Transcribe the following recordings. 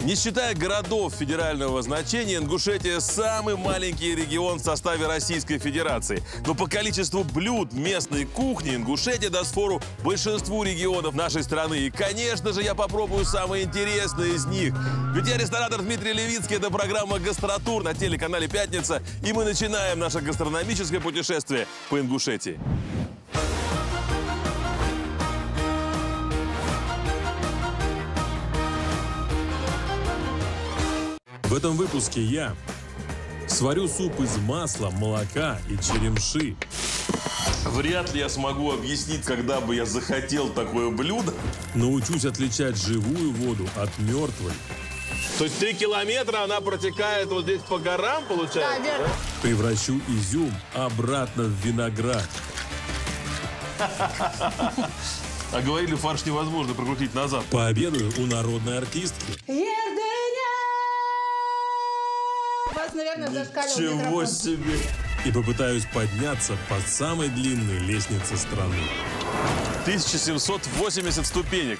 Не считая городов федерального значения, Ингушетия – самый маленький регион в составе Российской Федерации. Но по количеству блюд местной кухни Ингушетия даст фору большинству регионов нашей страны. И, конечно же, я попробую самые интересные из них. Ведь я ресторатор Дмитрий Левицкий. Это программа «Гастротур» на телеканале «Пятница». И мы начинаем наше гастрономическое путешествие по Ингушетии. В этом выпуске я сварю суп из масла, молока и черемши. Вряд ли я смогу объяснить, когда бы я захотел такое блюдо. Научусь отличать живую воду от мертвой. То есть 3 километра она протекает вот здесь по горам, получается? Да, верно. Превращу изюм обратно в виноград. А говорили, фарш невозможно прокрутить назад. Пообедаю у народной артистки. Вас, наверное, зашкаливал Чего микрофон. себе! И попытаюсь подняться по самой длинной лестнице страны. 1780 ступенек.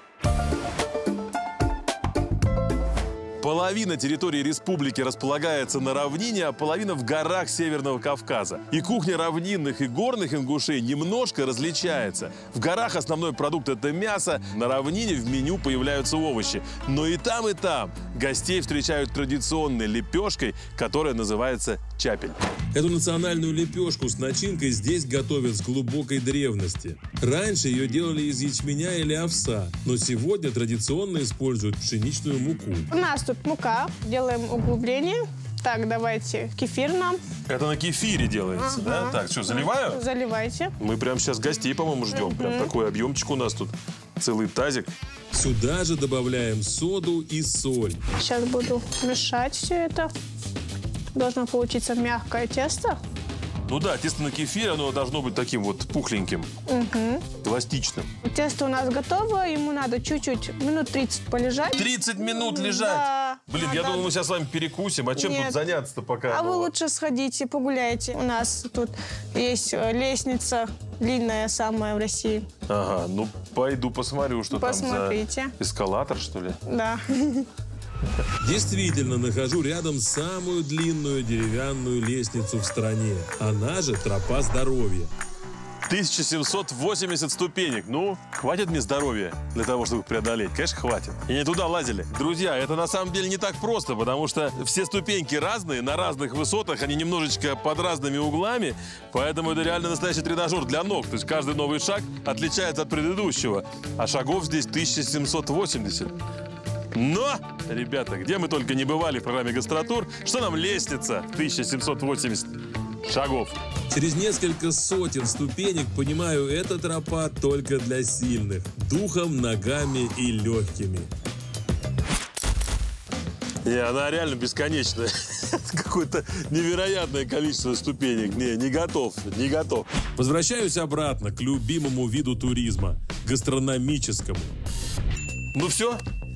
Половина территории республики располагается на равнине, а половина в горах Северного Кавказа. И кухня равнинных и горных ингушей немножко различается. В горах основной продукт – это мясо, на равнине в меню появляются овощи. Но и там гостей встречают традиционной лепешкой, которая называется чапель. Эту национальную лепешку с начинкой здесь готовят с глубокой древности. Раньше ее делали из ячменя или овса, но сегодня традиционно используют пшеничную муку. У нас тут мука. Делаем углубление. Так, давайте кефир нам. Это на кефире делается, да? Так, что, заливаю? Заливайте. Мы прямо сейчас гостей, по-моему, ждем. Прям такой объемчик у нас тут. Целый тазик. Сюда же добавляем соду и соль. Сейчас буду мешать все это. Должно получиться мягкое тесто. Ну да, тесто на кефире, оно должно быть таким вот пухленьким, эластичным. Тесто у нас готово. Ему надо чуть-чуть, минут 30 полежать. 30 минут лежать? Да. Блин, я думал, мы сейчас с вами перекусим. А чем Нет. тут заняться-то пока? А вы лучше сходите, погуляйте. У нас тут есть лестница длинная самая в России. Ага, ну пойду посмотрю, что Посмотрите. там за эскалатор, что ли. Да. Действительно, нахожу рядом самую длинную деревянную лестницу в стране. Она же тропа здоровья. 1780 ступенек. Ну, хватит мне здоровья для того, чтобы их преодолеть? Конечно, хватит. И не туда лазили. Друзья, это на самом деле не так просто, потому что все ступеньки разные, на разных высотах, они немножечко под разными углами, поэтому это реально настоящий тренажер для ног. То есть каждый новый шаг отличается от предыдущего. А шагов здесь 1780. Но, ребята, где мы только не бывали в программе «Гастротур», что нам лестница в 1780 шагов. Через несколько сотен ступенек понимаю, эта тропа только для сильных. Духом, ногами и легкими. Она реально бесконечная. Какое-то невероятное количество ступенек. Не готов, не готов. Возвращаюсь обратно к любимому виду туризма – гастрономическому. Ну все,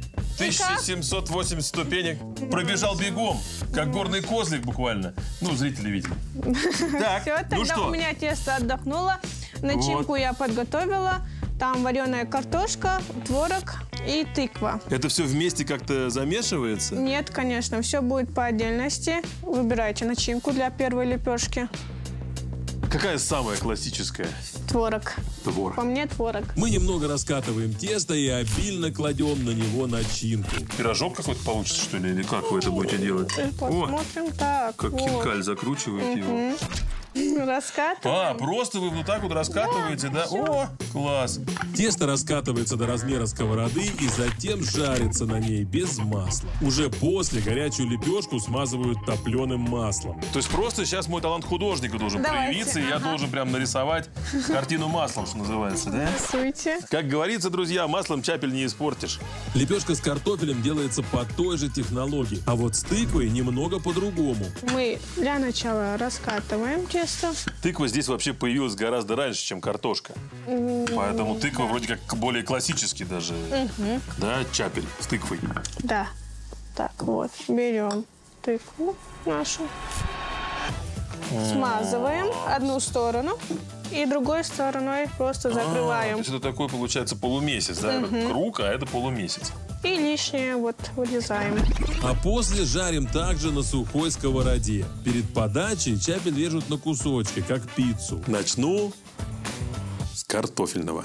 1780 ступенек. Пробежал бегом, как горный козлик буквально. Ну, зрители видели. Так, Все, ну тогда что? у меня тесто отдохнуло. Начинку я подготовила. Там вареная картошка, творог и тыква. Это все вместе как-то замешивается? Нет, конечно, все будет по отдельности. Выбирайте начинку для первой лепешки. Какая самая классическая? Творог. Творог. По мне творог. Мы немного раскатываем тесто и обильно кладем на него начинку. Пирожок какой-то получится, что ли? Или как вы это будете делать? Посмотрим. Так, Как вот. хинкаль закручиваете его. Раскатываем. Просто вы вот так вот раскатываете, да? О, класс. Тесто раскатывается до размера сковороды и затем жарится на ней без масла. Уже после горячую лепешку смазывают топленым маслом. То есть просто сейчас мой талант художника должен Давайте, проявиться, и я должен прям нарисовать картину маслом, что называется, да? Рисуйте. Как говорится, друзья, маслом чапель не испортишь. Лепешка с картофелем делается по той же технологии, а вот с тыквой немного по-другому. Мы для начала раскатываем тесто. Тыква здесь вообще появилась гораздо раньше, чем картошка. Поэтому тыква вроде как более классический даже, да, чапель с тыквой. Да. Так, вот, берем тыкву нашу, смазываем одну сторону и другой стороной просто То закрываем. есть это такой, получается, полумесяц, да? Это круг, а это полумесяц. И лишнее вот вырезаем. А после жарим также на сухой сковороде. Перед подачей чапель режут на кусочки, как пиццу. Начну с картофельного.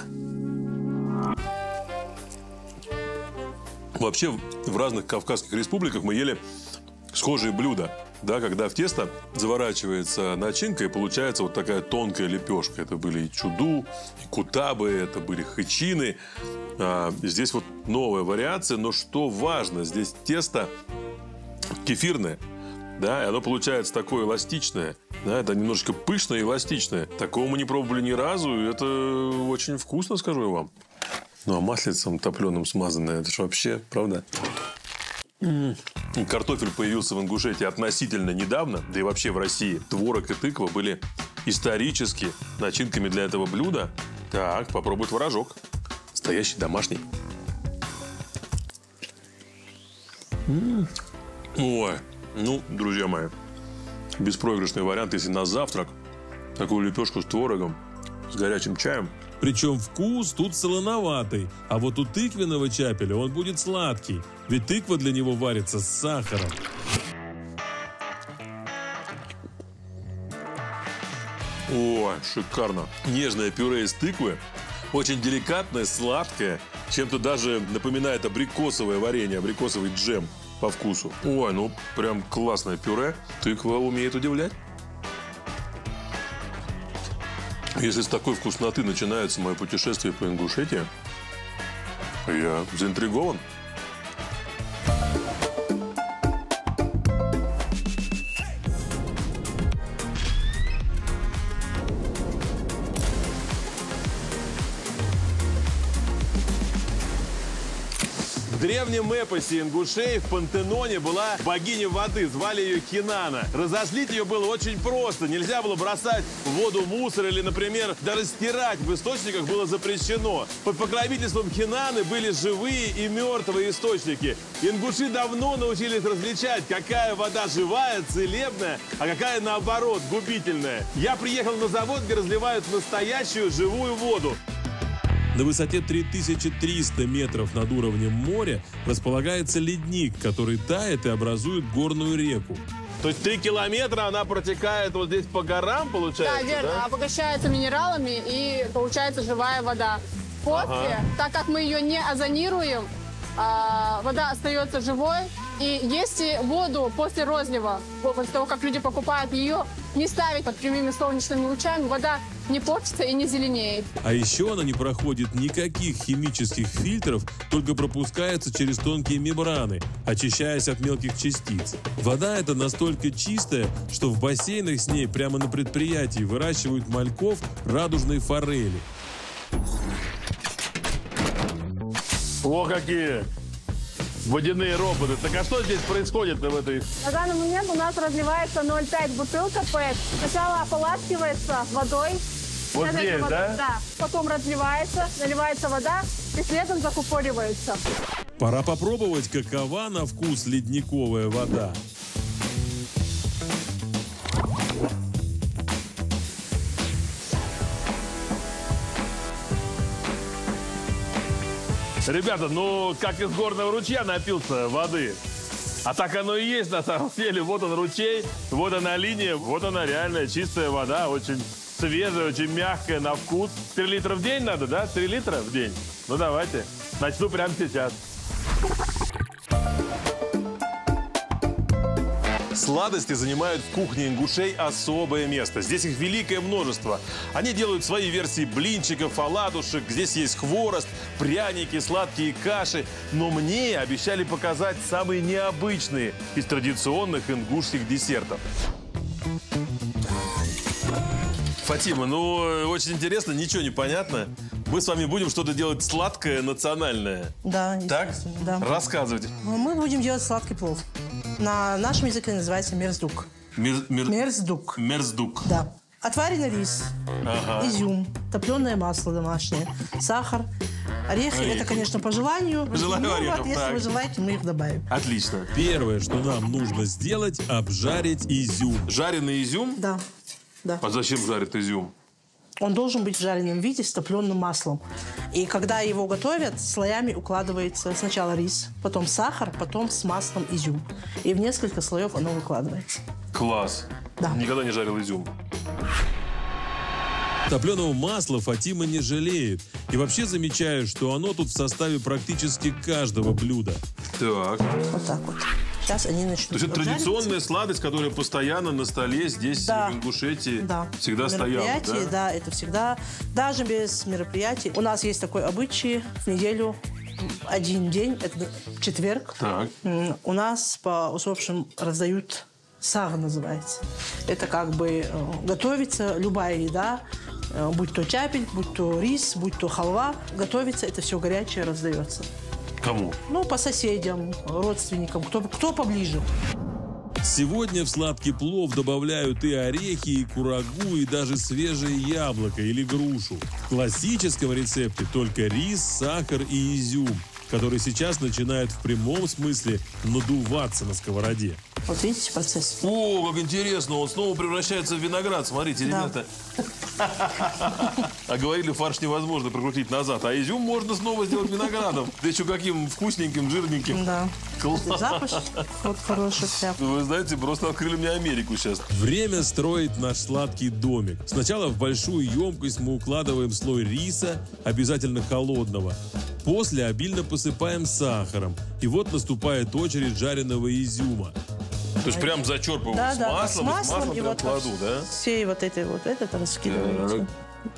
Вообще в разных кавказских республиках мы ели схожие блюда. Да, когда в тесто заворачивается начинка и получается вот такая тонкая лепешка. Это были и чуду, и кутабы, это были хычины. Здесь вот новая вариация, но что важно, здесь тесто кефирное, да, и оно получается такое эластичное, да, это немножечко пышное и эластичное. Такого мы не пробовали ни разу, и это очень вкусно, скажу я вам. Ну, а маслицем топленым смазанное, это же вообще, правда? Картофель появился в Ингушетии относительно недавно, да и вообще в России. Творог и тыква были исторически начинками для этого блюда. Так, попробуй творожок. Настоящий домашний. Ой, ну, друзья мои, беспроигрышный вариант, если на завтрак такую лепешку с творогом, с горячим чаем. Причем вкус тут солоноватый, а вот у тыквенного чапеля он будет сладкий, ведь тыква для него варится с сахаром. Ой, шикарно. Нежное пюре из тыквы, очень деликатное, сладкое, чем-то даже напоминает абрикосовое варенье, абрикосовый джем по вкусу. Ой, ну прям классное пюре. Тыква умеет удивлять. Если с такой вкусноты начинается мое путешествие по Ингушетии, я заинтригован. В древнем эпосе ингушей в Пантеноне была богиня воды, звали ее Хинана. Разозлить ее было очень просто. Нельзя было бросать в воду мусор или, например, даже стирать в источниках было запрещено. Под покровительством Хинаны были живые и мертвые источники. Ингуши давно научились различать, какая вода живая, целебная, а какая, наоборот, губительная. Я приехал на завод, где разливают настоящую живую воду. На высоте 3300 метров над уровнем моря располагается ледник, который тает и образует горную реку. То есть 3 километра она протекает вот здесь по горам, получается? Да, верно. Да? Обогащается минералами и получается живая вода. После, так как мы ее не озонируем, вода остается живой. И если воду после розлива, после того, как люди покупают ее, не ставить под прямыми солнечными лучами, вода не портится и не зеленеет. А еще она не проходит никаких химических фильтров, только пропускается через тонкие мембраны, очищаясь от мелких частиц. Вода эта настолько чистая, что в бассейнах с ней прямо на предприятии выращивают мальков радужной форели. О, какие водяные роботы. Так а что здесь происходит в этой... На данный момент у нас разливается 0,5 бутылка ПЭТ. Сначала ополаскивается водой. Вот здесь, да? Да. Потом разливается, наливается вода и следом закупоривается. Пора попробовать, какова на вкус ледниковая вода. Ребята, ну, как из горного ручья напился воды. А так оно и есть на самом деле. Вот он ручей, вот она линия, вот она реальная чистая вода, очень свежая, очень мягкая на вкус. 3 литра в день надо, да? 3 литра в день? Ну, давайте. Начну прямо сейчас. Сладости занимают в кухне ингушей особое место. Здесь их великое множество. Они делают свои версии блинчиков, оладушек. Здесь есть хворост, пряники, сладкие каши. Но мне обещали показать самые необычные из традиционных ингушских десертов. Фатима, ну, очень интересно, ничего не понятно. Мы с вами будем что-то делать сладкое, национальное. Да, Так? да. Рассказывайте. Мы будем делать сладкий плов. На нашем языке называется мерздук. Мерздук. Мерздук. Да. Отваренный рис, изюм, топленое масло домашнее, сахар, орехи. Это, конечно, по желанию. По желанию орехов, Если так. вы желаете, мы их добавим. Отлично. Первое, что нам нужно сделать, обжарить изюм. Жареный изюм? Да. Да. А зачем жарит изюм? Он должен быть в жареном виде с топленым маслом. И когда его готовят, слоями укладывается сначала рис, потом сахар, потом с маслом изюм. И в несколько слоев оно выкладывается. Класс. Да. Никогда не жарил изюм. Топленого масла Фатима не жалеет. И вообще замечаю, что оно тут в составе практически каждого блюда. Так. Вот так вот. Сейчас они начнут. То есть это традиционная сладость, которая постоянно на столе здесь, да. в Ингушетии, да. всегда стояла, да? Да, это всегда. Даже без мероприятий. У нас есть такой обычай в неделю. Один день, это четверг. Так. У нас по усопшим раздают сагр, называется. Это как бы готовится любая еда, будь то чапель, будь то рис, будь то халва. Готовится, это все горячее раздается. Кому? Ну, по соседям, родственникам, кто поближе. Сегодня в сладкий плов добавляют и орехи, и курагу, и даже свежее яблоко или грушу. В классическом рецепте только рис, сахар и изюм, который сейчас начинает в прямом смысле надуваться на сковороде. Вот видите процесс? О, как интересно, он снова превращается в виноград. Смотрите, да. ребята. А говорили, фарш невозможно прокрутить назад, а изюм можно снова сделать виноградом. Да еще каким вкусненьким, жирненьким. Да. Класс. Запах вот хороший прям. Вы знаете, просто открыли мне Америку сейчас. Время строить наш сладкий домик. Сначала в большую емкость мы укладываем слой риса, обязательно холодного. После обильно посыпаем сахаром. И вот наступает очередь жареного изюма. То есть прям зачерпываю да, с да, маслом, с маслом и и вот кладу, да? Всей вот этот раскидываете.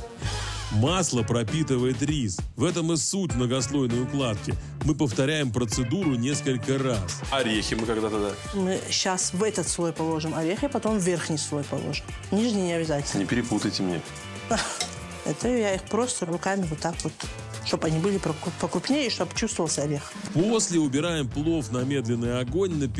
Масло пропитывает рис. В этом и суть многослойной укладки. Мы повторяем процедуру несколько раз. Орехи мы когда тогда? Мы сейчас в этот слой положим орехи, потом в верхний слой положим. Нижний не обязательно. Не перепутайте мне. Это я их просто руками вот так вот, чтобы они были покрупнее и чтобы чувствовался орех. После убираем плов на медленный огонь на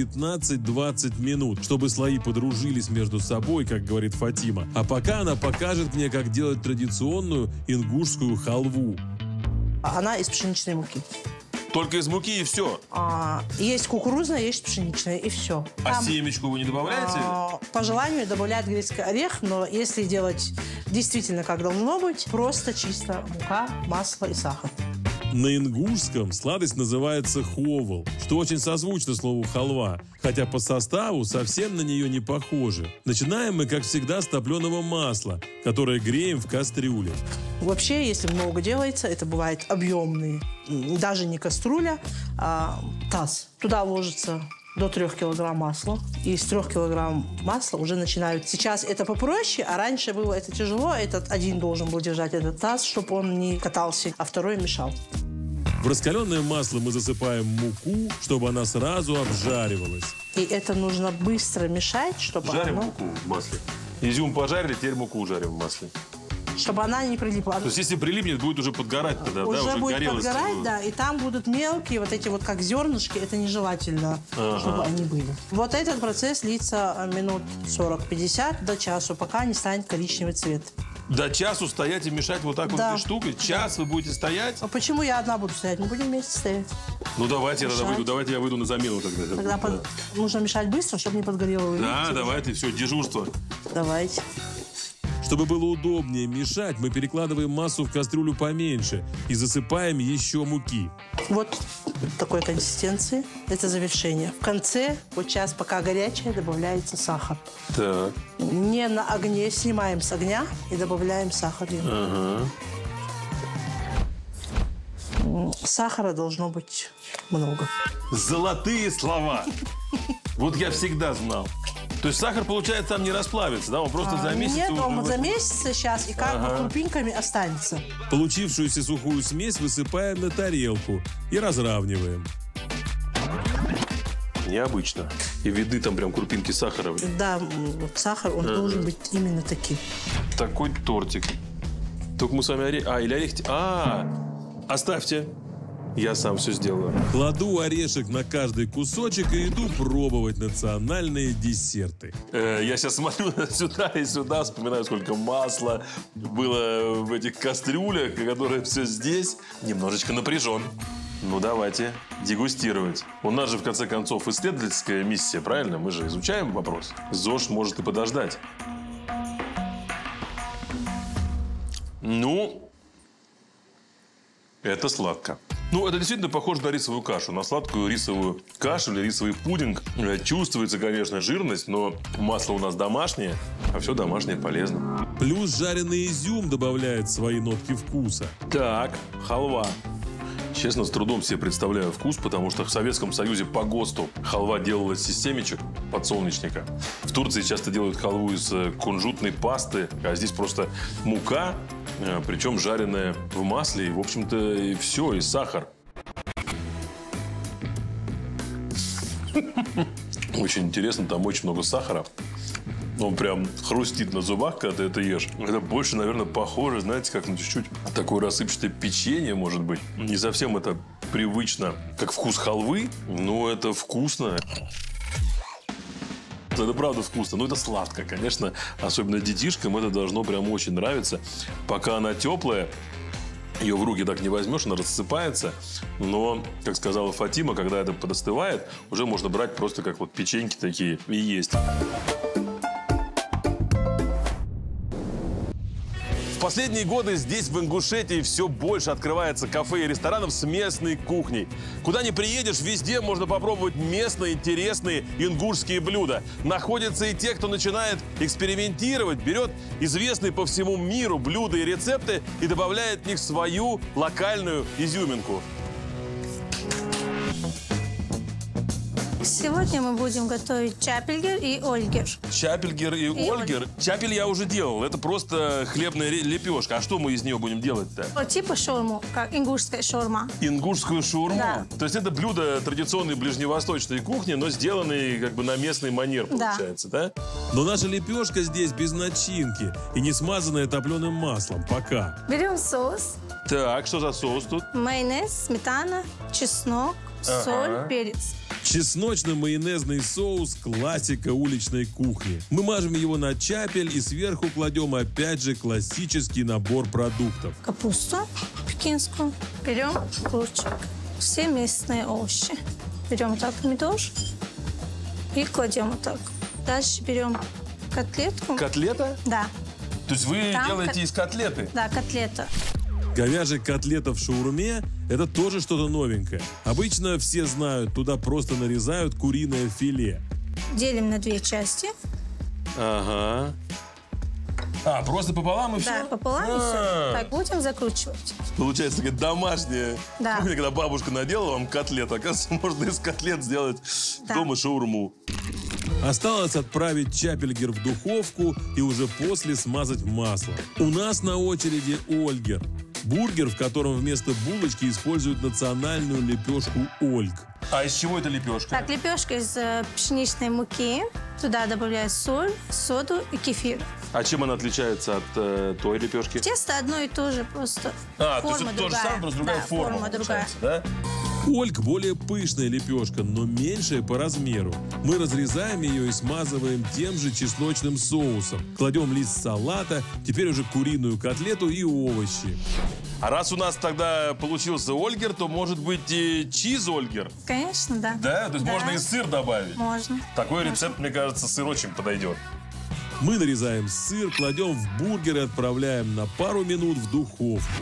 15-20 минут, чтобы слои подружились между собой, как говорит Фатима. А пока она покажет мне, как делать традиционную ингушскую халву. Она из пшеничной муки. Только из муки и все. Есть кукурузная, есть пшеничная, и все. А семечку вы не добавляете? По желанию добавляют грецкий орех, но если делать действительно как должно быть, просто чисто мука, масло и сахар. На ингушском сладость называется ховал, что очень созвучно слову халва, хотя по составу совсем на нее не похоже. Начинаем мы, как всегда, с топленого масла, которое греем в кастрюле. Вообще, если много делается, это бывает объемный, даже не кастрюля, а таз. Туда ложится до 3 килограмм масла. И из 3 килограмм масла уже начинают. Сейчас это попроще, а раньше было это тяжело. Этот один должен был держать этот таз, чтобы он не катался, а второй мешал. В раскаленное масло мы засыпаем муку, чтобы она сразу обжаривалась. И это нужно быстро мешать, чтобы Жарим оно... муку в масле. Изюм пожарили, теперь муку жарим в масле. Чтобы она не прилипла. То есть если прилипнет, будет уже подгорать тогда, Уже да? Уже будет горелость. подгорать, да, и там будут мелкие, вот эти вот как зернышки, это нежелательно, чтобы они были. Вот этот процесс длится минут 40-50 до часу, пока не станет коричневый цвет. До часу стоять и мешать вот так Да. вот этой штукой? Час вы будете стоять? А почему я одна буду стоять? Мы будем вместе стоять. Ну давайте я тогда Мешать. выйду, давайте я выйду на замену тогда. Тогда Да. нужно мешать быстро, чтобы не подгорело. Вы Да, видите? давайте, все, дежурство. Давайте. Чтобы было удобнее мешать, мы перекладываем массу в кастрюлю поменьше и засыпаем еще муки. Вот такой консистенции. Это завершение. В конце, вот сейчас, пока горячее, добавляется сахар. Так. Не на огне, снимаем с огня и добавляем сахар. Сахара должно быть много. Золотые слова. Вот я всегда знал. То есть сахар, получается, там не расплавится, да? Он просто за месяц Нет, уже он будет. за месяц сейчас и как бы крупинками останется. Получившуюся сухую смесь высыпаем на тарелку и разравниваем. Необычно. И виды там прям крупинки сахара. Да, вот сахар, он должен быть именно таким. Такой тортик. Только мы с вами или орехи. Оставьте. Я сам все сделаю. Кладу орешек на каждый кусочек и иду пробовать национальные десерты. Я сейчас смотрю сюда и сюда, вспоминаю, сколько масла было в этих кастрюлях, которое все здесь. Немножечко напряжен. Ну, давайте дегустировать. У нас же, в конце концов, исследовательская миссия, правильно? Мы же изучаем вопрос. ЗОЖ может и подождать. Ну, это сладко. Ну, это действительно похоже на рисовую кашу, на сладкую рисовую кашу или рисовый пудинг. Чувствуется, конечно, жирность, но масло у нас домашнее, а все домашнее полезно. Плюс жареный изюм добавляет свои нотки вкуса. Так, халва. Честно, с трудом себе представляю вкус, потому что в Советском Союзе по ГОСТу халва делалась из семечек подсолнечника. В Турции часто делают халву из кунжутной пасты, а здесь просто мука, причем жареная в масле, и, в общем-то, и все, и сахар. Очень интересно, там очень много сахара. Он прям хрустит на зубах, когда ты это ешь. Это больше, наверное, похоже, знаете, как на чуть-чуть такое рассыпчатое печенье, может быть. Не совсем это привычно, как вкус халвы, но это вкусно. Это правда вкусно. Но это сладко, конечно. Особенно детишкам это должно прям очень нравиться. Пока она теплая, ее в руки так не возьмешь, она рассыпается. Но, как сказала Фатима, когда это подостывает, уже можно брать просто как вот печеньки такие и есть. В последние годы здесь, в Ингушетии, все больше открывается кафе и ресторанов с местной кухней. Куда ни приедешь, везде можно попробовать местные, интересные ингушские блюда. Находятся и те, кто начинает экспериментировать, берет известные по всему миру блюда и рецепты и добавляет в них свою локальную изюминку. Сегодня мы будем готовить чапельгер и ольгер. Чапельгер и ольгер? Чапель я уже делал. Это просто хлебная лепешка. А что мы из нее будем делать-то? Типа шаурму, как ингушская шаурма. Ингушскую шаурму? Да. То есть это блюдо традиционной ближневосточной кухни, но сделанный как бы на местный манер, получается, да? Но наша лепешка здесь без начинки и не смазанная топленым маслом. Пока. Берем соус. Так, что за соус тут? Майонез, сметана, чеснок, соль, перец. Чесночно-майонезный соус – классика уличной кухни. Мы мажем его на чапель и сверху кладем опять же классический набор продуктов. Капусту пекинскую. Берем лучок. Все местные овощи. Берем вот так помидор и кладем вот так. Дальше берем котлетку. Котлета? Да. То есть вы Там делаете из котлеты? Да, котлета. Говяжья котлета в шаурме – это тоже что-то новенькое. Обычно все знают, туда просто нарезают куриное филе. Делим на 2 части. Ага. А, просто пополам и все? Да, пополам и все. Так, будем закручивать. Получается, такая домашняя Да. кухня, когда бабушка наделала вам котлет. Оказывается, можно из котлет сделать дома шаурму. Осталось отправить чапельгер в духовку и уже после смазать маслом. У нас на очереди ольгер. Бургер, в котором вместо булочки используют национальную лепешку ольг. А из чего эта лепешка? Так, лепешка из пшеничной муки. Туда добавляю соль, соду и кефир. А чем она отличается от той лепешки? Тесто одно и то же, просто А, то есть форма это то же другая. самое, просто другая Да, форма другая. получается, да? Ольг более пышная лепешка, но меньшая по размеру. Мы разрезаем ее и смазываем тем же чесночным соусом. Кладем лист салата, теперь уже куриную котлету и овощи. А раз у нас тогда получился ольгер, то может быть и чиз-ольгер? Конечно, да. Да? То есть Да. можно и сыр добавить? Можно. Такой рецепт, мне кажется, сыр очень подойдет. Мы нарезаем сыр, кладем в бургер и отправляем на пару минут в духовку.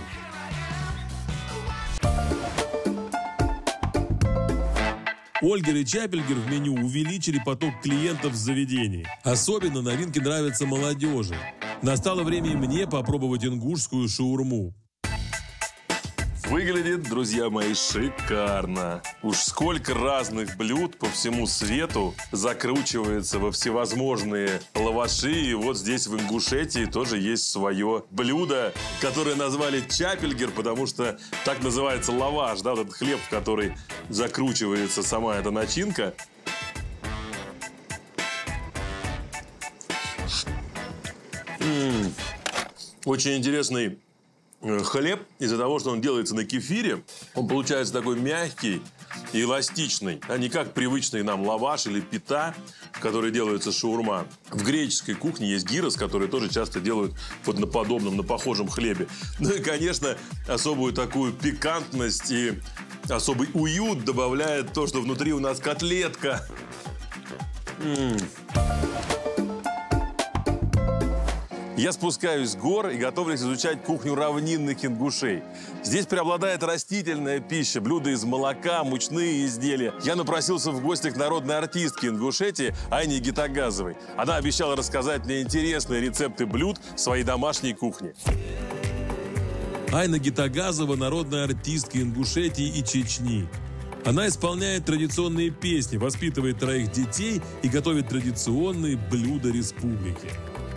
Ольгер и чапельгер в меню увеличили поток клиентов в заведении. Особенно новинки нравятся молодежи. Настало время и мне попробовать ингушскую шаурму. Выглядит, друзья мои, шикарно. Уж сколько разных блюд по всему свету закручивается во всевозможные лаваши. И вот здесь, в Ингушетии, тоже есть свое блюдо, которое назвали чапельгер, потому что так называется лаваш, да, вот этот хлеб, в который закручивается сама эта начинка. Очень интересный хлеб, из-за того, что он делается на кефире, он получается такой мягкий и эластичный, а не как привычный нам лаваш или пита, в которой делается шаурма. В греческой кухне есть гирос, которые тоже часто делают вот на подобном, на похожем хлебе. Ну и, конечно, особую такую пикантность и особый уют добавляет то, что внутри у нас котлетка. Я спускаюсь с гор и готовлюсь изучать кухню равнинных ингушей. Здесь преобладает растительная пища, блюда из молока, мучные изделия. Я напросился в гости к народной артистке Ингушетии Айне Гитагазовой. Она обещала рассказать мне интересные рецепты блюд своей домашней кухни. Айна Гитагазова – народная артистка Ингушетии и Чечни. Она исполняет традиционные песни, воспитывает 3 детей и готовит традиционные блюда республики.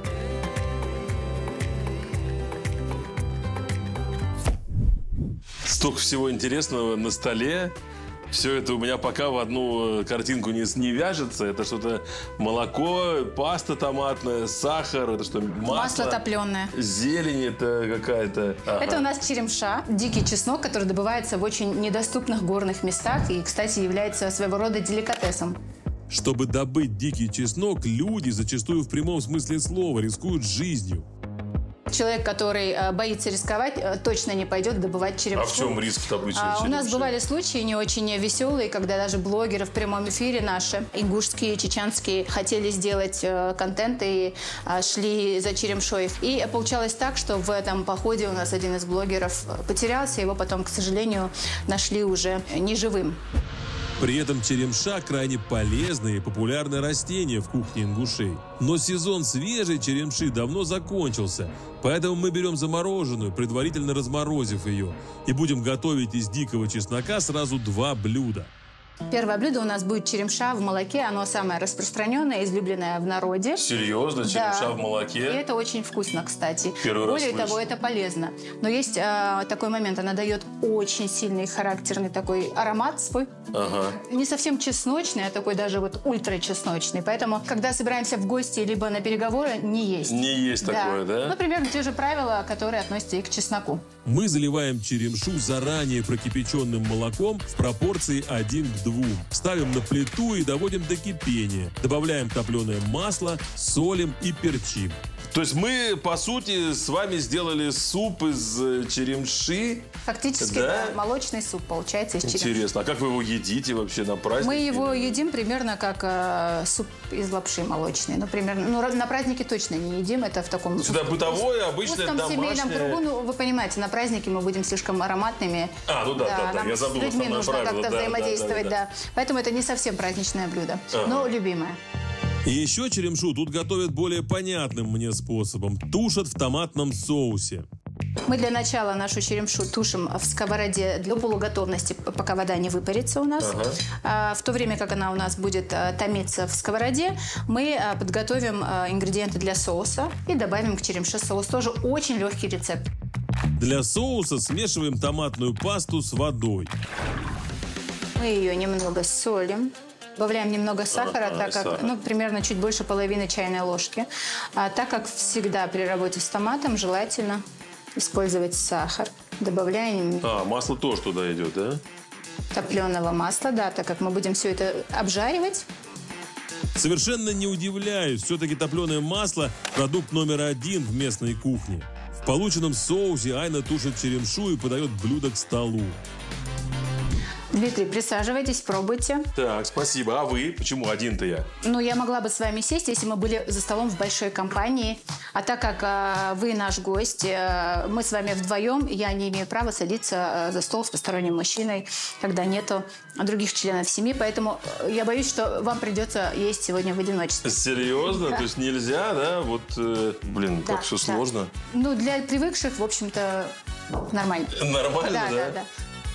Столько всего интересного на столе. Все это у меня пока в одну картинку не вяжется. Это что-то молоко, паста томатная, сахар, это что, масло топленое. Зелень это какая-то. Ага. Это у нас черемша, дикий чеснок, который добывается в очень недоступных горных местах и, кстати, является своего рода деликатесом. Чтобы добыть дикий чеснок, люди, зачастую в прямом смысле слова, рискуют жизнью. Человек, который боится рисковать, точно не пойдет добывать черемшу. А в чем риск обычно? У нас бывали случаи не очень веселые, когда даже блогеры в прямом эфире наши, ингушские, чеченские, хотели сделать контент и шли за черемшой. И получалось так, что в этом походе у нас один из блогеров потерялся, его потом, к сожалению, нашли уже неживым. При этом черемша крайне полезное и популярное растение в кухне ингушей. Но сезон свежей черемши давно закончился, поэтому мы берем замороженную, предварительно разморозив ее, и будем готовить из дикого чеснока сразу 2 блюда. Первое блюдо у нас будет черемша в молоке. Оно самое распространенное, излюбленное в народе. Серьезно? Черемша Да. в молоке? И это очень вкусно, кстати. Первый раз Более того, слышу. это полезно. Но есть такой момент. Она дает очень сильный, характерный такой аромат свой. Ага. Не совсем чесночный, а такой даже вот ультрачесночный. Поэтому, когда собираемся в гости либо на переговоры, не есть. Не есть такое, да? Ну, примерно те же правила, которые относятся и к чесноку. Мы заливаем черемшу заранее прокипяченным молоком в пропорции 1 к 2. Ставим на плиту и доводим до кипения. Добавляем топленое масло, солим и перчим. То есть мы, по сути, с вами сделали суп из черемши. Фактически, Да? да, молочный суп получается из черемши. Интересно. А как вы его едите вообще на празднике? Мы его едим примерно как суп из лапши молочной. Ну, примерно. Ну, на празднике точно не едим. Это в таком... Сюда бытовое, обычное, узком семейном домашнее. кругу. Ну, вы понимаете, на празднике мы будем слишком ароматными. А, ну да, нам я забыл с людьми основное нужно правило. как-то Да, взаимодействовать, да. Поэтому это не совсем праздничное блюдо, но любимое. И еще черемшу тут готовят более понятным мне способом. Тушат в томатном соусе. Мы для начала нашу черемшу тушим в сковороде до полуготовности, пока вода не выпарится у нас. В то время, как она у нас будет томиться в сковороде, мы подготовим ингредиенты для соуса и добавим к черемше соус. Тоже очень легкий рецепт. Для соуса смешиваем томатную пасту с водой. Мы ее немного солим. Добавляем немного сахара, так как, сахар. ну, примерно чуть больше половины чайной ложки. Так как всегда при работе с томатом желательно использовать сахар. Добавляем А, масло тоже туда идет, да? топленого масла, да, так как мы будем все это обжаривать. Совершенно не удивляюсь, все-таки топленое масло – продукт номер 1 в местной кухне. В полученном соусе Айна тушит черемшу и подает блюдо к столу. Дмитрий, присаживайтесь, пробуйте. Так, спасибо. А вы? Почему один-то я? Ну, я могла бы с вами сесть, если мы были за столом в большой компании. А так как вы наш гость, мы с вами вдвоем, я не имею права садиться за стол с посторонним мужчиной, когда нету других членов семьи. Поэтому я боюсь, что вам придется есть сегодня в одиночестве. Серьезно? Да. То есть нельзя, да? Вот, блин, Да, как все да. сложно. Ну, для привыкших, в общем-то, нормально. Нормально, да? Да.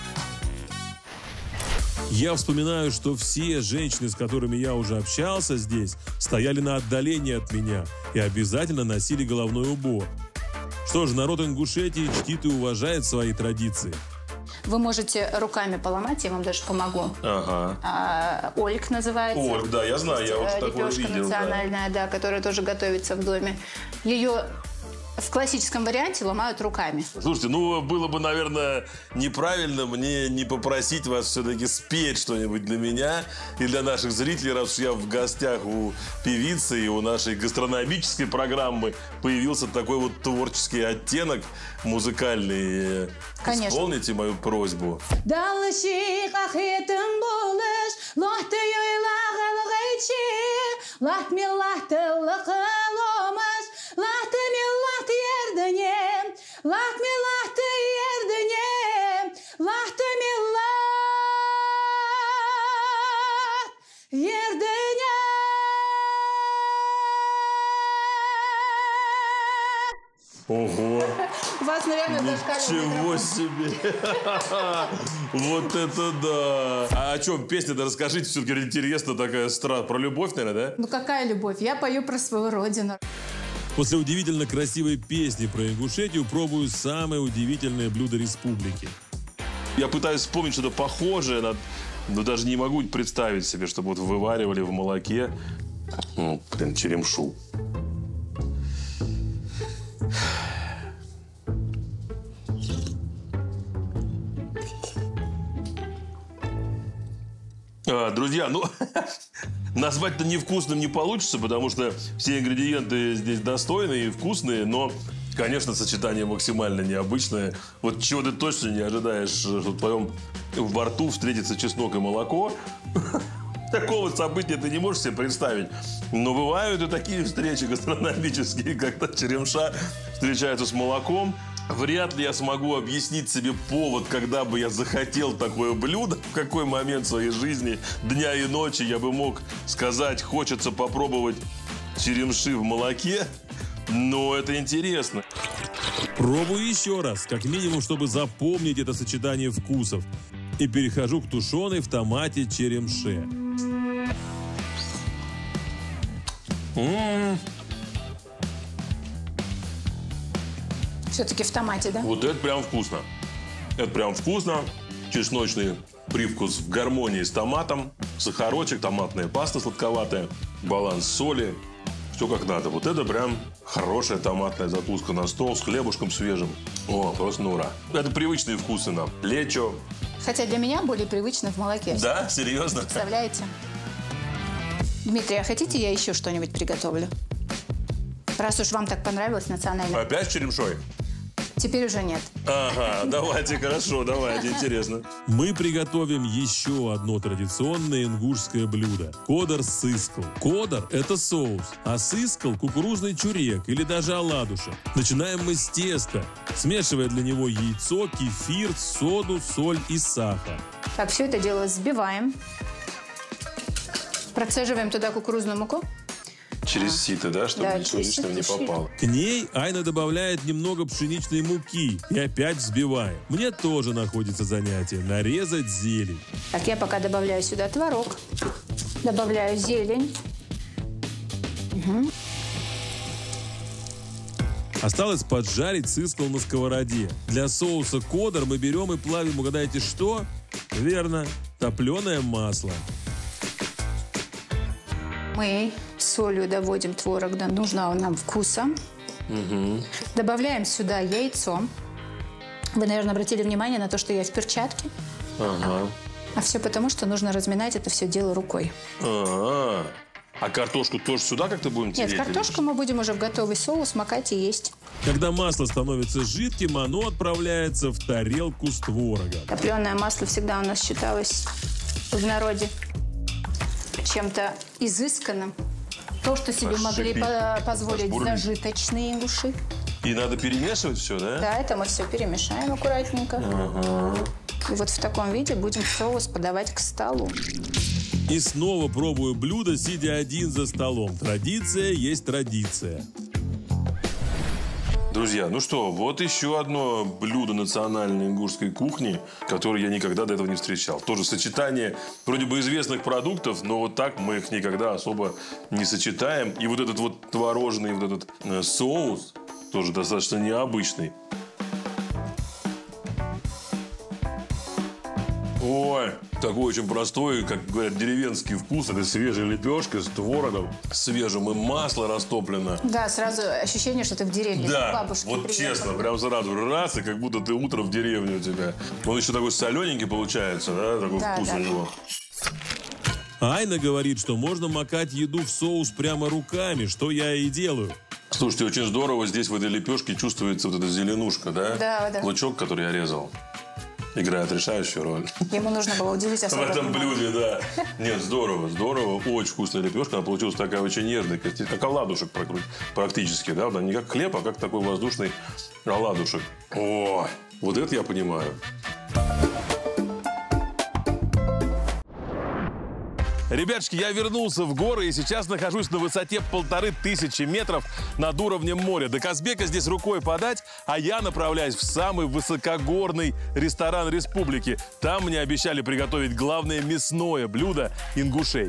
Я вспоминаю, что все женщины, с которыми я уже общался здесь, стояли на отдалении от меня и обязательно носили головной убор. Что ж, народ Ингушетии чтит и уважает свои традиции. Вы можете руками поломать, я вам даже помогу. Ага. Ольг называется. Ольг, да, я знаю, я вот такое Лепешка видел. Да. национальная, да, которая тоже готовится в доме. Ее в классическом варианте ломают руками. Слушайте, ну было бы, наверное, неправильно мне не попросить вас все-таки спеть что-нибудь для меня и для наших зрителей, раз уж я в гостях у певицы и у нашей гастрономической программы появился такой вот творческий оттенок музыкальный. Конечно. Исполните мою просьбу. Ерденя! Ого! У вас, наверное, зашкаливает Ничего микрофон. себе! Вот это да! А о чем песня-то расскажите, все-таки интересно, такая про любовь, наверное, да? Ну какая любовь? Я пою про свою родину. После удивительно красивой песни про Ингушетию пробую самое удивительное блюдо республики. Я пытаюсь вспомнить что-то похожее, но даже не могу представить себе, чтобы вот вываривали в молоке, ну, блин, черемшу. Друзья, ну, назвать-то невкусным не получится, потому что все ингредиенты здесь достойные и вкусные, но, конечно, сочетание максимально необычное. Вот чего ты точно не ожидаешь, что в твоем во рту встретится чеснок и молоко. Такого события ты не можешь себе представить. Но бывают и такие встречи гастрономические, когда черемша встречается с молоком. Вряд ли я смогу объяснить себе повод, когда бы я захотел такое блюдо, в какой момент своей жизни, дня и ночи я бы мог сказать, хочется попробовать черемши в молоке. Но это интересно. Пробую еще раз, как минимум, чтобы запомнить это сочетание вкусов. И перехожу к тушеной в томате черемше. Все-таки в томате, да? Вот это прям вкусно. Это прям вкусно. Чесночный привкус в гармонии с томатом. Сахарочек, томатная паста сладковатая. Баланс соли. Все как надо. Вот это прям хорошая томатная закуска на стол с хлебушком свежим. О, просто на ура. Это привычные вкусы нам. Лечо. Хотя для меня более привычно в молоке. Да? Серьезно? Представляете? Дмитрий, а хотите, я еще что-нибудь приготовлю? Раз уж вам так понравилось национальное. Опять с черемшой? Теперь уже нет. Ага, давайте, хорошо, давайте, интересно. Мы приготовим еще одно традиционное ингушское блюдо – кодар-сыскл. Кодар – это соус, а сыскл – кукурузный чурек или даже оладушек. Начинаем мы с теста, смешивая для него яйцо, кефир, соду, соль и сахар. Так, все это дело взбиваем. Процеживаем туда кукурузную муку. Через сито, да, чтобы Да, ничего через лишнего не сито. попало. К ней Айна добавляет немного пшеничной муки и опять взбиваем. Мне тоже находится занятие – нарезать зелень. Так, я пока добавляю сюда творог. Добавляю зелень. Осталось поджарить сыскл на сковороде. Для соуса кодар мы берем и плавим, угадайте что? Верно, топленое масло. Мы солью доводим творог до нужного нам вкуса. Добавляем сюда яйцо. Вы, наверное, обратили внимание на то, что я в перчатке. Ага. А все потому, что нужно разминать это все дело рукой. А картошку тоже сюда как-то будем тереть? Нет, картошку мы будем уже в готовый соус макать и есть. Когда масло становится жидким, оно отправляется в тарелку с творогом. Топленое масло всегда у нас считалось в народе чем-то изысканным. То, что себе могли позволить Пошбурлить. зажиточные ингуши. И надо перемешивать все, да? Да, это мы все перемешаем аккуратненько. И вот в таком виде будем соус подавать к столу. И снова пробую блюдо, сидя один за столом. Традиция есть традиция. Друзья, ну что, вот еще одно блюдо национальной ингушской кухни, которое я никогда до этого не встречал. Тоже сочетание вроде бы известных продуктов, но вот так мы их никогда особо не сочетаем. И вот этот вот творожный вот этот соус тоже достаточно необычный. Ой, такой очень простой, как говорят, деревенский вкус. Это свежая лепешка с творогом, свежим, и масло растоплено. Да, сразу ощущение, что ты в деревне. Да, к бабушке вот приехал. честно, прям сразу раз, и как будто ты утром в деревне у тебя. Он еще такой солененький получается, да? Такой Да, вкус да. у него. Айна говорит, что можно макать еду в соус прямо руками, что я и делаю. Слушайте, очень здорово здесь в этой лепешке чувствуется вот эта зеленушка, да? Да, да. Лучок, который я резал, играет решающую роль. Ему нужно было уделить В особое этом внимание. блюде, да. Нет, здорово, здорово. Очень вкусная лепешка. Она получилась такая очень нежная, как оладушек практически, да? Не как хлеб, а как такой воздушный оладушек. О, вот это я понимаю. Ребятушки, я вернулся в горы и сейчас нахожусь на высоте 1500 метров над уровнем моря. До Казбека здесь рукой подать, а я направляюсь в самый высокогорный ресторан республики. Там мне обещали приготовить главное мясное блюдо ингушей.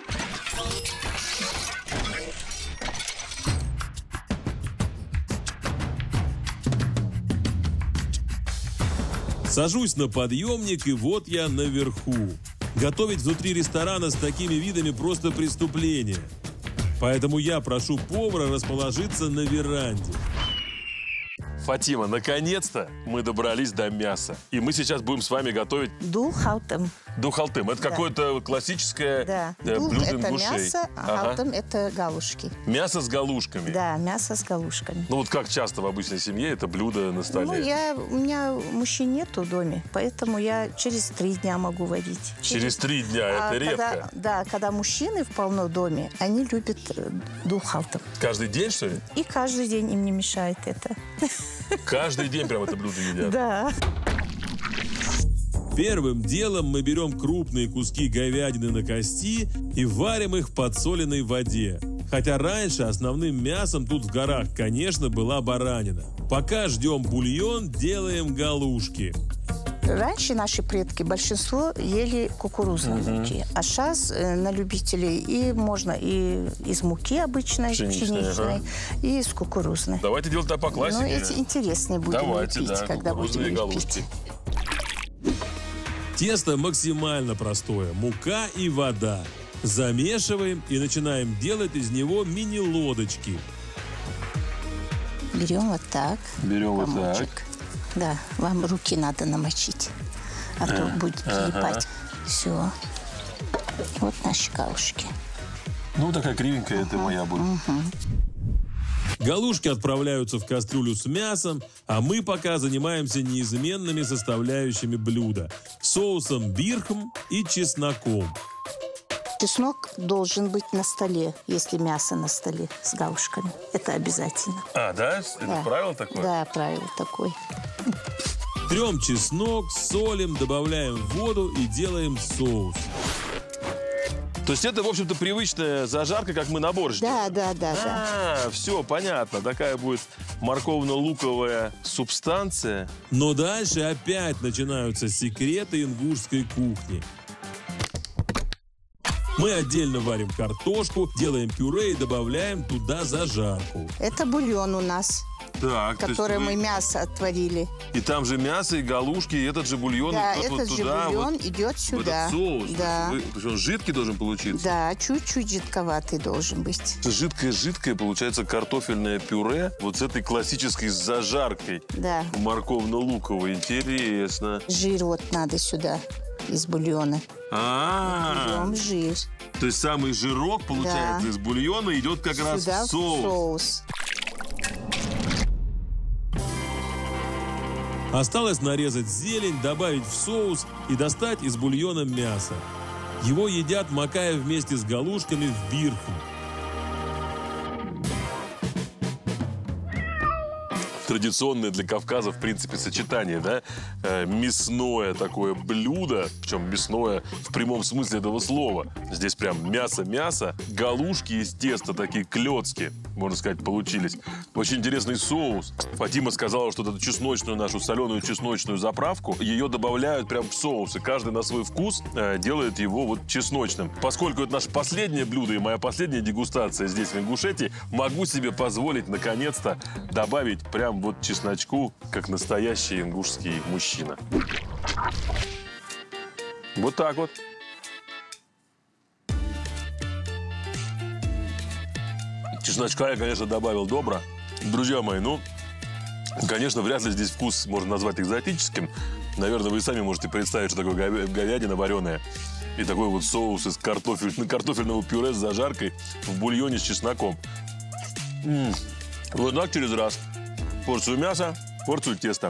Сажусь на подъемник, и вот я наверху. Готовить внутри ресторана с такими видами просто преступление. Поэтому я прошу повара расположиться на веранде. Фатима, наконец-то мы добрались до мяса. И мы сейчас будем с вами готовить Дул-халтем. духалтым. Это какое-то классическое Да. Дул блюдо это ингушей. мясо, а халтем это галушки. Мясо с галушками. Да, мясо с галушками. Ну вот как часто в обычной семье это блюдо на столе? Ну, у меня мужчин нету в доме, поэтому я через 3 дня могу водить. Через 3 дня, это редко. Когда мужчины в полном доме, они любят дул-халтем. Каждый день, что ли? И каждый день им не мешает это. Каждый день прям это блюдо едят? Да. Первым делом мы берем крупные куски говядины на кости и варим их в подсоленной воде. Хотя раньше основным мясом тут в горах, конечно, была баранина. Пока ждем бульон, делаем галушки. Раньше наши предки большинство ели кукурузные муки, а сейчас на любителей и можно и из муки обычной, пшеничной, и из кукурузной. Давайте делать это по классике. Ну, эти интереснее будем Давайте, лепить, да, когда будем кукурузные лепить. галушки. Тесто максимально простое. Мука и вода. Замешиваем и начинаем делать из него мини-лодочки. Берем вот так. Берем вот комочек. так. Да, вам руки надо намочить, а то будет прилипать. Все. Вот наши галушки. Ну, такая кривенькая это моя будет. Галушки отправляются в кастрюлю с мясом, а мы пока занимаемся неизменными составляющими блюда – соусом бирхм и чесноком. Чеснок должен быть на столе, если мясо на столе с галушками. Это обязательно. А, да? Это правило такое? Да, правило такое. Трем чеснок, солим, добавляем воду и делаем соус. То есть это, в общем-то, привычная зажарка, как мы на борщ делаем? Да. Все, понятно. Такая будет морковно-луковая субстанция. Но дальше опять начинаются секреты ингушской кухни. Мы отдельно варим картошку, делаем пюре и добавляем туда зажарку. Это бульон у нас, Так, который мы мясо отварили. И там же мясо, и галушки, и этот же бульон Да, идет этот вот же туда. бульон вот, идет сюда. в этот соус. Да. То есть он жидкий должен получиться? Да, чуть-чуть жидковатый должен быть. Жидкое получается картофельное пюре вот с этой классической зажаркой. Да. Морковно-луковой. Интересно. Жир вот надо сюда из бульона. Берем жир. То есть самый жирок, получается, из бульона идет как раз Сюда в соус. Осталось нарезать зелень, добавить в соус и достать из бульона мясо. Его едят, макая вместе с галушками в бирхм. Традиционное для Кавказа, в принципе, сочетание, да? Мясное такое блюдо, причем мясное в прямом смысле этого слова. Здесь прям мясо-мясо, галушки из теста, такие клёцки, можно сказать, получились. Очень интересный соус. Фатима сказала, что эту чесночную нашу соленую чесночную заправку, ее добавляют прям в соус, и каждый на свой вкус делает его вот чесночным. Поскольку это наше последнее блюдо и моя последняя дегустация здесь, в Ингушетии, могу себе позволить, наконец-то, добавить прям вот чесночку, как настоящий ингушский мужчина. Вот так вот. Чесночка я, конечно, добавил добро. Друзья мои, ну, конечно, вряд ли здесь вкус можно назвать экзотическим. Наверное, вы сами можете представить, что такое говядина вареная. И такой вот соус из картофельного пюре с зажаркой в бульоне с чесноком. Вот так через раз. Порцию мяса, порцию теста.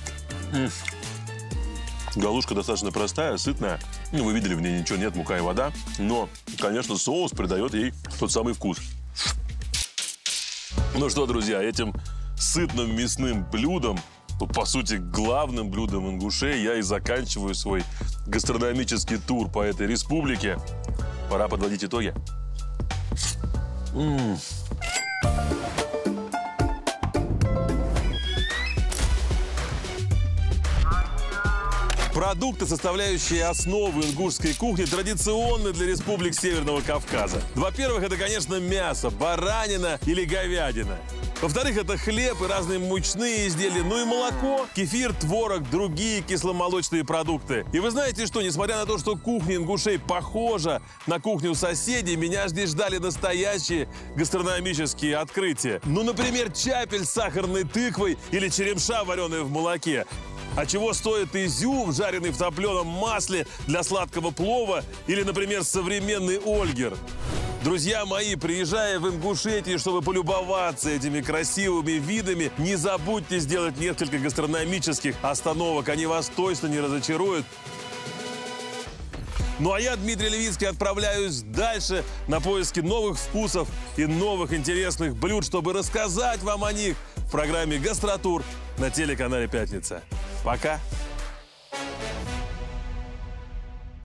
Галушка достаточно простая, сытная. Ну, вы видели, в ней ничего нет, мука и вода. Но, конечно, соус придает ей тот самый вкус. Ну что, друзья, этим сытным мясным блюдом, по сути, главным блюдом ингушей, я и заканчиваю свой гастрономический тур по этой республике. пора подводить итоги. Продукты, составляющие основу ингушской кухни, традиционны для республик Северного Кавказа. Во-первых, это, конечно, мясо, баранина или говядина. Во-вторых, это хлеб и разные мучные изделия, ну и молоко, кефир, творог, другие кисломолочные продукты. И вы знаете что, несмотря на то, что кухня ингушей похожа на кухню соседей, меня здесь ждали настоящие гастрономические открытия. Ну, например, чапель с сахарной тыквой или черемша, вареная в молоке. А чего стоит изюм, жареный в топленом масле для сладкого плова, или, например, современный ольгер? Друзья мои, приезжая в Ингушетию, чтобы полюбоваться этими красивыми видами, не забудьте сделать несколько гастрономических остановок, они вас точно не разочаруют. Ну а я, Дмитрий Левицкий, отправляюсь дальше на поиски новых вкусов и новых интересных блюд, чтобы рассказать вам о них в программе «Гастротур» на телеканале «Пятница». Пока!